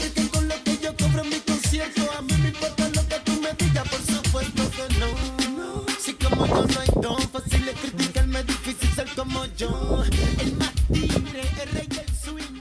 porque con lo que yo cobro en mi concierto, a mí me importa lo que tú me digas, por supuesto que no. Si como yo no hay don, fácil es criticarme, difícil ser como yo. El más tigre, el rey del swing.